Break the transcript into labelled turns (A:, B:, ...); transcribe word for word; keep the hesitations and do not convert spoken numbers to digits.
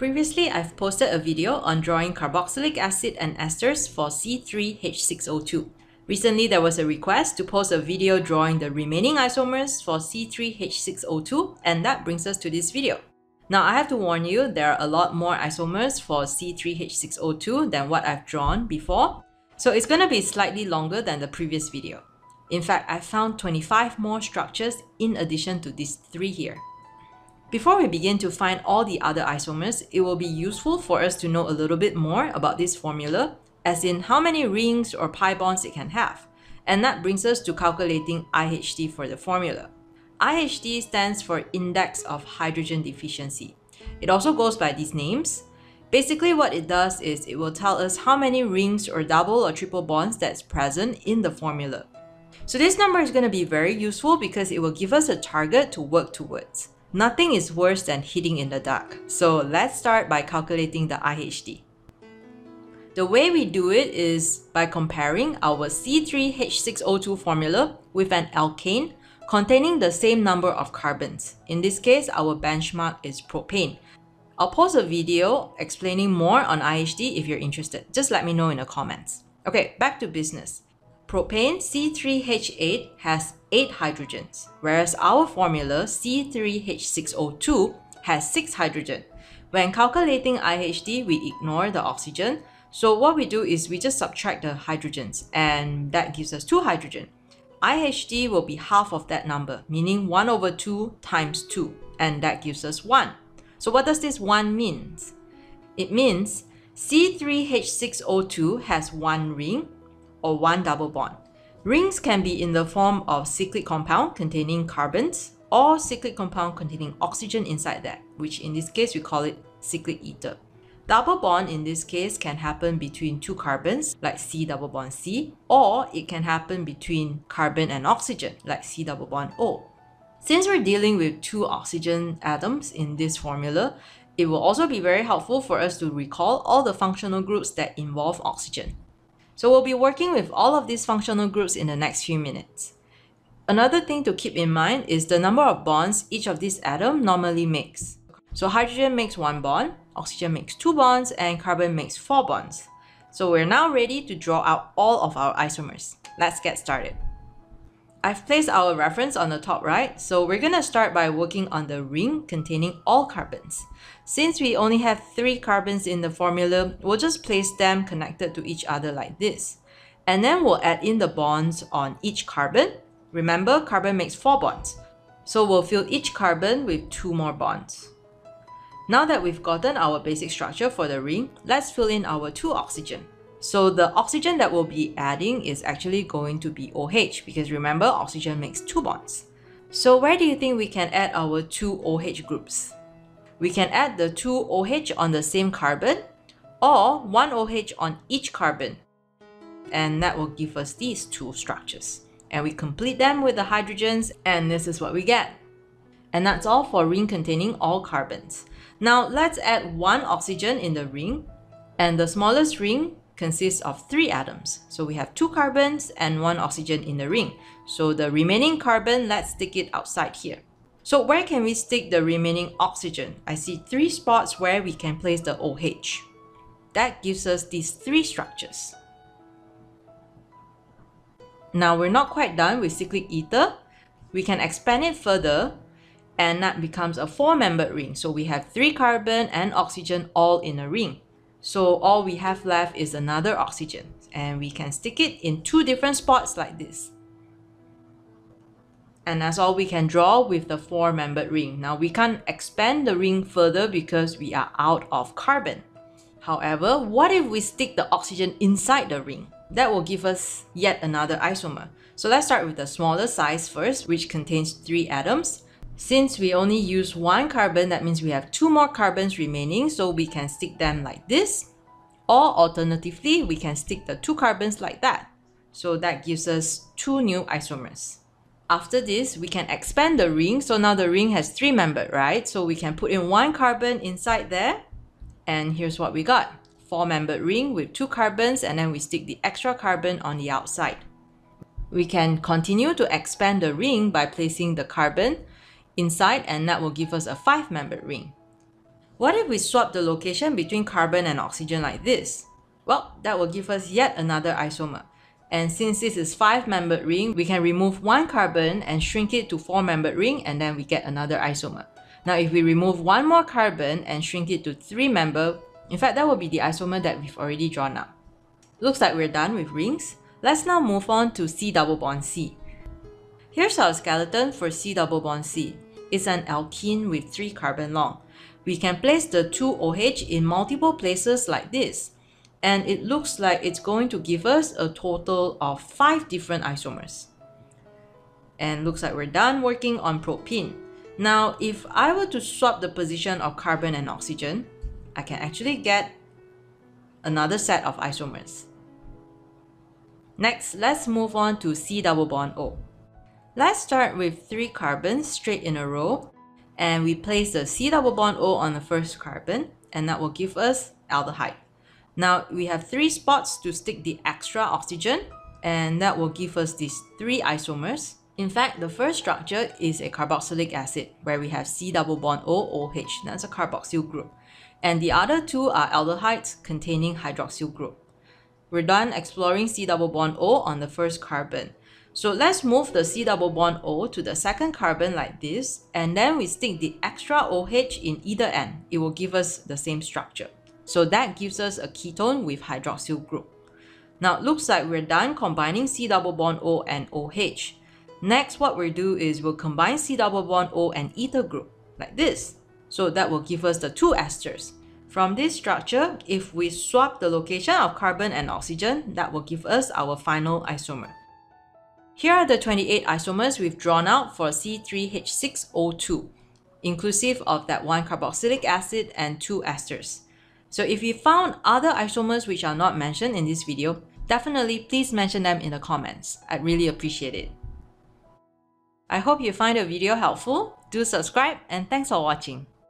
A: Previously, I've posted a video on drawing carboxylic acid and esters for C three H six O two. Recently, there was a request to post a video drawing the remaining isomers for C three H six O two, and that brings us to this video. Now, I have to warn you, there are a lot more isomers for C three H six O two than what I've drawn before, so it's going to be slightly longer than the previous video. In fact, I found twenty-five more structures in addition to these three here. Before we begin to find all the other isomers, it will be useful for us to know a little bit more about this formula, as in how many rings or pi bonds it can have. And that brings us to calculating I H D for the formula. I H D stands for Index of Hydrogen Deficiency. It also goes by these names. Basically what it does is it will tell us how many rings or double or triple bonds that's present in the formula. So this number is going to be very useful because it will give us a target to work towards. Nothing is worse than hitting in the dark. So let's start by calculating the I H D. The way we do it is by comparing our C three H six O two formula with an alkane containing the same number of carbons. In this case, our benchmark is propane. I'll post a video explaining more on I H D if you're interested. Just let me know in the comments. Okay, back to business. Propane C three H eight has eight hydrogens, whereas our formula C three H six O two has six hydrogen. When calculating I H D, we ignore the oxygen. So what we do is we just subtract the hydrogens, and that gives us two hydrogen. I H D will be half of that number, meaning one over two times two, and that gives us one. So what does this one mean? It means C three H six O two has one ring or one double bond. Rings can be in the form of cyclic compound containing carbons or cyclic compound containing oxygen inside that, which in this case we call it cyclic ether. Double bond in this case can happen between two carbons, like C double bond C, or it can happen between carbon and oxygen, like C double bond O. Since we're dealing with two oxygen atoms in this formula, it will also be very helpful for us to recall all the functional groups that involve oxygen. So we'll be working with all of these functional groups in the next few minutes. Another thing to keep in mind is the number of bonds each of these atoms normally makes. So hydrogen makes one bond, oxygen makes two bonds, and carbon makes four bonds. So we're now ready to draw out all of our isomers. Let's get started. I've placed our reference on the top right, so we're going to start by working on the ring containing all carbons. Since we only have three carbons in the formula, we'll just place them connected to each other like this. And then we'll add in the bonds on each carbon. Remember, carbon makes four bonds. So we'll fill each carbon with two more bonds. Now that we've gotten our basic structure for the ring, let's fill in our two oxygen. So the oxygen that we'll be adding is actually going to be OH, because remember, oxygen makes two bonds. So where do you think we can add our two OH groups? We can add the two OH on the same carbon, or one OH on each carbon. And that will give us these two structures. And we complete them with the hydrogens, and this is what we get. And that's all for ring containing all carbons. Now let's add one oxygen in the ring, and the smallest ring consists of three atoms. So we have two carbons and one oxygen in the ring. So the remaining carbon, let's stick it outside here. So where can we stick the remaining oxygen? I see three spots where we can place the OH. That gives us these three structures. Now we're not quite done with cyclic ether. We can expand it further, and that becomes a four-membered ring. So we have three carbon and oxygen all in a ring. So all we have left is another oxygen, and we can stick it in two different spots like this. And that's all we can draw with the four-membered ring. Now we can't expand the ring further because we are out of carbon. However, what if we stick the oxygen inside the ring? That will give us yet another isomer. So let's start with the smaller size first, which contains three atoms. Since we only use one carbon, that means we have two more carbons remaining, so we can stick them like this. Or alternatively, we can stick the two carbons like that. So that gives us two new isomers. After this, we can expand the ring. So now the ring has three membered, right? So we can put in one carbon inside there. And here's what we got. Four-membered ring with two carbons, and then we stick the extra carbon on the outside. We can continue to expand the ring by placing the carbon inside, and that will give us a five-membered ring. What if we swap the location between carbon and oxygen like this? Well, that will give us yet another isomer. And since this is five-membered ring, we can remove one carbon and shrink it to four-membered ring, and then we get another isomer. Now, if we remove one more carbon and shrink it to three-member, in fact, that will be the isomer that we've already drawn up. Looks like we're done with rings. Let's now move on to C double bond C. Here's our skeleton for C double bond C. It's an alkene with three carbon long. We can place the two OH in multiple places like this, and it looks like it's going to give us a total of five different isomers. And looks like we're done working on propene. Now, if I were to swap the position of carbon and oxygen, I can actually get another set of isomers. Next, let's move on to C double bond O. Let's start with three carbons straight in a row, and we place the C double bond O on the first carbon, and that will give us aldehyde. Now, we have three spots to stick the extra oxygen, and that will give us these three isomers. In fact, the first structure is a carboxylic acid, where we have C double bond O OH, that's a carboxyl group. And the other two are aldehydes containing hydroxyl group. We're done exploring C double bond O on the first carbon. So let's move the C double bond O to the second carbon like this, and then we stick the extra OH in either end. It will give us the same structure. So that gives us a ketone with hydroxyl group. Now it looks like we're done combining C double bond O and OH. Next, what we'll do is we'll combine C double bond O and ether group like this. So that will give us the two esters. From this structure, if we swap the location of carbon and oxygen, that will give us our final isomer. Here are the twenty-eight isomers we've drawn out for C three H six O two, inclusive of that one carboxylic acid and two esters. So if you found other isomers which are not mentioned in this video, definitely please mention them in the comments. I'd really appreciate it. I hope you find the video helpful. Do subscribe, and thanks for watching.